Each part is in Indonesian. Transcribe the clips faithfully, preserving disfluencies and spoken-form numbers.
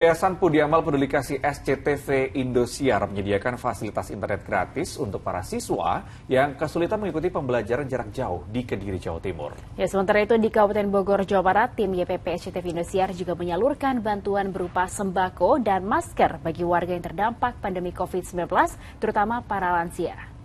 Yayasan Pundi Amal Peduli Kasih S C T V Indosiar menyediakan fasilitas internet gratis untuk para siswa yang kesulitan mengikuti pembelajaran jarak jauh di Kediri, Jawa Timur. Ya, sementara itu di Kabupaten Bogor, Jawa Barat, tim Y P P S C T V Indosiar juga menyalurkan bantuan berupa sembako dan masker bagi warga yang terdampak pandemi covid sembilan belas, terutama para lansia.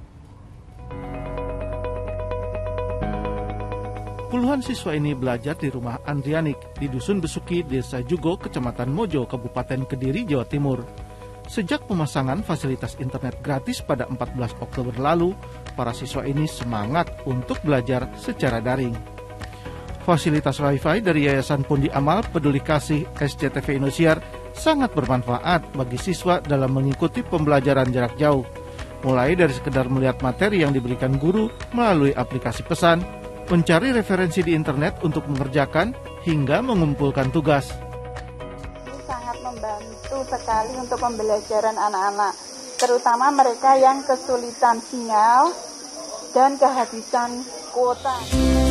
Puluhan siswa ini belajar di rumah Andrianik di Dusun Besuki, Desa Jugo, Kecamatan Mojo, Kabupaten Kediri, Jawa Timur. Sejak pemasangan fasilitas internet gratis pada empat belas Oktober lalu, para siswa ini semangat untuk belajar secara daring. Fasilitas Wi-Fi dari Yayasan Pundi Amal Peduli Kasih S C T V Indosiar sangat bermanfaat bagi siswa dalam mengikuti pembelajaran jarak jauh, mulai dari sekedar melihat materi yang diberikan guru melalui aplikasi pesan, mencari referensi di internet untuk mengerjakan, hingga mengumpulkan tugas. Ini sangat membantu sekali untuk pembelajaran anak-anak, terutama mereka yang kesulitan sinyal dan kehabisan kuota.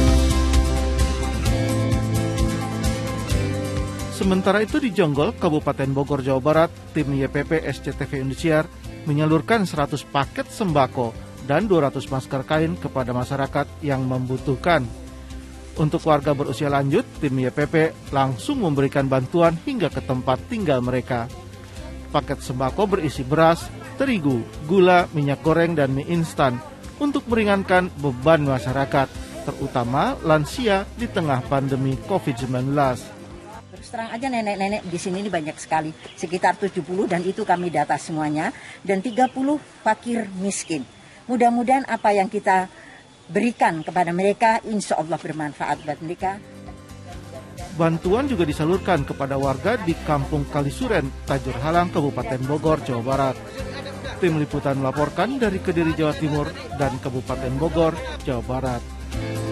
Sementara itu di Jonggol, Kabupaten Bogor, Jawa Barat, tim Y P P S C T V Indosiar menyalurkan seratus paket sembako dan dua ratus masker kain kepada masyarakat yang membutuhkan. Untuk warga berusia lanjut, tim Y P P langsung memberikan bantuan hingga ke tempat tinggal mereka. Paket sembako berisi beras, terigu, gula, minyak goreng, dan mie instan untuk meringankan beban masyarakat, terutama lansia di tengah pandemi covid sembilan belas. Terus terang aja nenek-nenek di sini ini banyak sekali, sekitar tujuh puluh, dan itu kami data semuanya, dan tiga puluh fakir miskin. Mudah-mudahan apa yang kita berikan kepada mereka insya Allah bermanfaat buat mereka. Bantuan juga disalurkan kepada warga di Kampung Kalisuren, Tajur Halang, Kabupaten Bogor, Jawa Barat. Tim liputan melaporkan dari Kediri, Jawa Timur dan Kabupaten Bogor, Jawa Barat.